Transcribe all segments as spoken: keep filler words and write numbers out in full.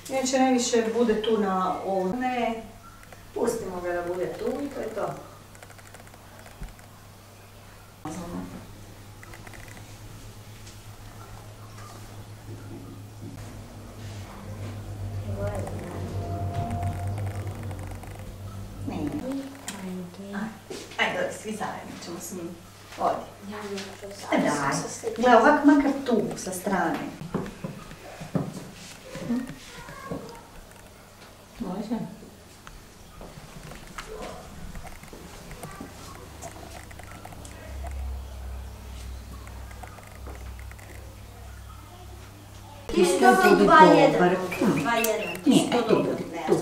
Inače najviše bude tu na ovom. Ne, pustimo ga da bude tu i to je to. Ajde, dobro, svi zajedno ćemo s njim. Ovdje. Daj, gle, ovak makar tu, sa strane. Može? Ti dobro dva jedan. dva jedan. Nije, tu budi, tu.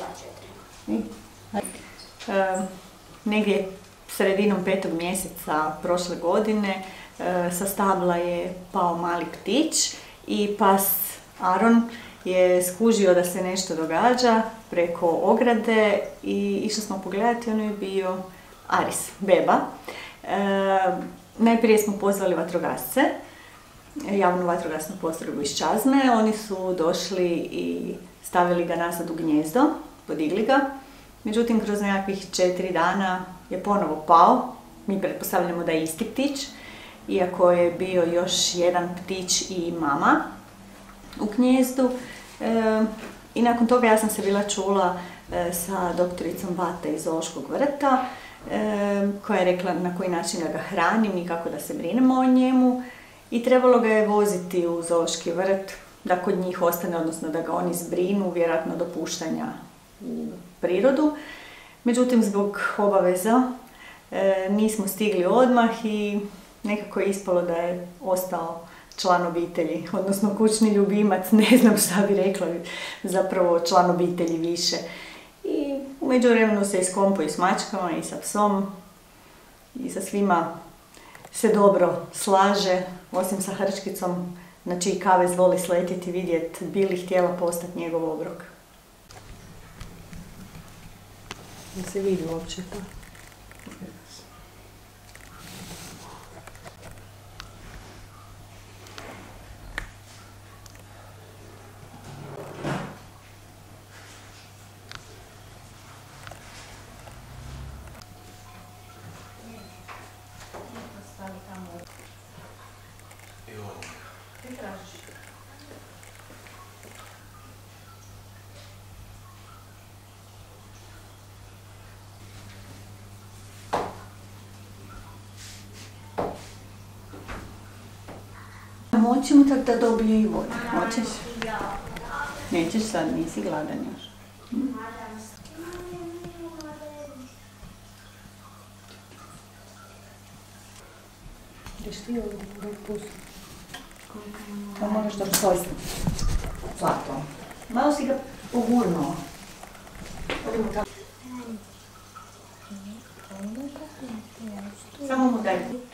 Negdje sredinom petog mjeseca prošle godine sa stabla je pao mali ptić i pas Aron je skužio da se nešto događa preko ograde i išli smo pogledati, ono je bio Aris, beba. Najprije smo pozvali vatrogasce, javnu vatrogasnu postrojbu iz Čazme. Oni su došli i stavili ga nazad u gnijezdo, podigli ga. Međutim, kroz nekakvih četiri dana je ponovo pao. Mi pretpostavljamo da je isti ptić, iako je bio još jedan ptić i mama u gnijezdu. E, I nakon toga ja sam se bila čula e, sa doktoricom Vata iz Zoološkog vrta, e, koja je rekla na koji način da ga hranim i kako da se brinemo o njemu. I trebalo ga je voziti u Zoološki vrt da kod njih ostane, odnosno da ga oni zbrinu, vjerojatno do puštanja u prirodu. Međutim, zbog obaveza e, nismo stigli odmah i nekako je ispalo da je ostao član obitelji, odnosno kućni ljubimac, ne znam šta bi rekla, zapravo član obitelji više. I u međuvremenu se iskompo i s mačkama i sa psom i sa svima se dobro slaže, osim sa hrčkicom, na čiji kavez voli sletjeti, vidjeti bi li htjela postati njegov obrok. Da se vidi uopće to. Moćemo tako da dobije i vodu. Hoćeš? Nećeš sad, nisi gladan još. Hm? Ideš ti ovdje, da pusti. Pa moraš da pojsti. Zlato. Malo si ga pogurnuo. Odimo tamo. Samo mu daj.